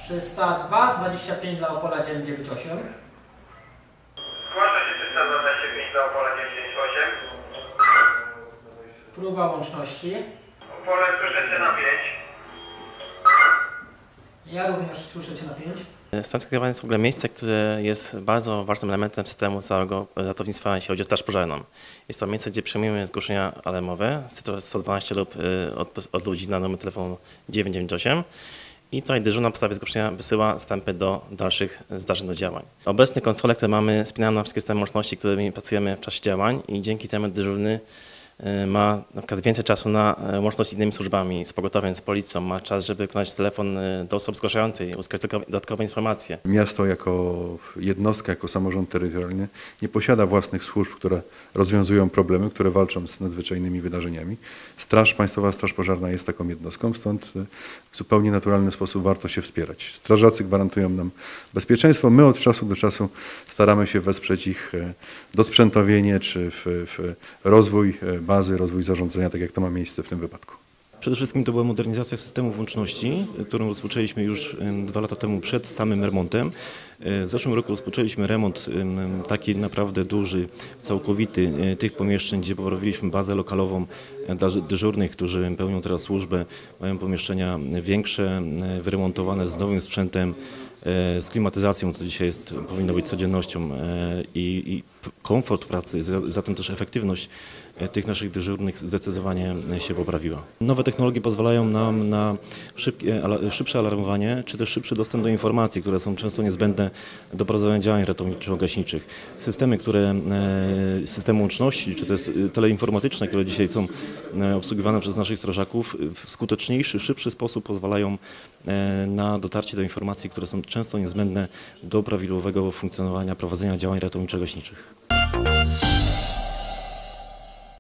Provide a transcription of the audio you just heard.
302, 25 dla Opola 998. Zgłasza się 325 dla Opola 998. Próba łączności. Opole słyszę Cię na 5. Ja również słyszę Cię na 5. Stan skierowania jest w ogóle miejsce, które jest bardzo ważnym elementem systemu całego ratownictwa, jeśli chodzi o straż pożarną. Jest to miejsce, gdzie przyjmujemy zgłoszenia alarmowe z 112 lub od ludzi na numer telefonu 998 i tutaj dyżur na podstawie zgłoszenia wysyła wstępy do dalszych zdarzeń do działań. Obecnie kontrole, które mamy, spinają na wszystkie systemy łączności, którymi pracujemy w czasie działań i dzięki temu dyżurny ma na przykład więcej czasu na łączność z innymi służbami, z pogotowiem, z policją, ma czas, żeby wykonać telefon do osoby zgłaszającej, uzyskać dodatkowe informacje. Miasto jako jednostka, jako samorząd terytorialny nie posiada własnych służb, które rozwiązują problemy, które walczą z nadzwyczajnymi wydarzeniami. Państwowa Straż Pożarna jest taką jednostką, stąd w zupełnie naturalny sposób warto się wspierać. Strażacy gwarantują nam bezpieczeństwo, my od czasu do czasu staramy się wesprzeć ich dosprzętowienie czy w rozwój bazy, rozwój zarządzania, tak jak to ma miejsce w tym wypadku. Przede wszystkim to była modernizacja systemów łączności, którą rozpoczęliśmy już 2 lata temu przed samym remontem. W zeszłym roku rozpoczęliśmy remont taki naprawdę duży, całkowity tych pomieszczeń, gdzie poprawiliśmy bazę lokalową dla dyżurnych, którzy pełnią teraz służbę. Mają pomieszczenia większe, wyremontowane z nowym sprzętem, z klimatyzacją, co dzisiaj powinno być codziennością i komfort pracy, zatem też efektywność tych naszych dyżurnych zdecydowanie się poprawiła. Nowe technologie pozwalają nam na szybsze alarmowanie, czy też szybszy dostęp do informacji, które są często niezbędne do prowadzenia działań ratowniczo-gaśniczych. Systemy łączności, czy też teleinformatyczne, które dzisiaj są obsługiwane przez naszych strażaków, w skuteczniejszy, szybszy sposób pozwalają na dotarcie do informacji, które są często niezbędne do prawidłowego funkcjonowania, prowadzenia działań ratowniczo-gaśniczych.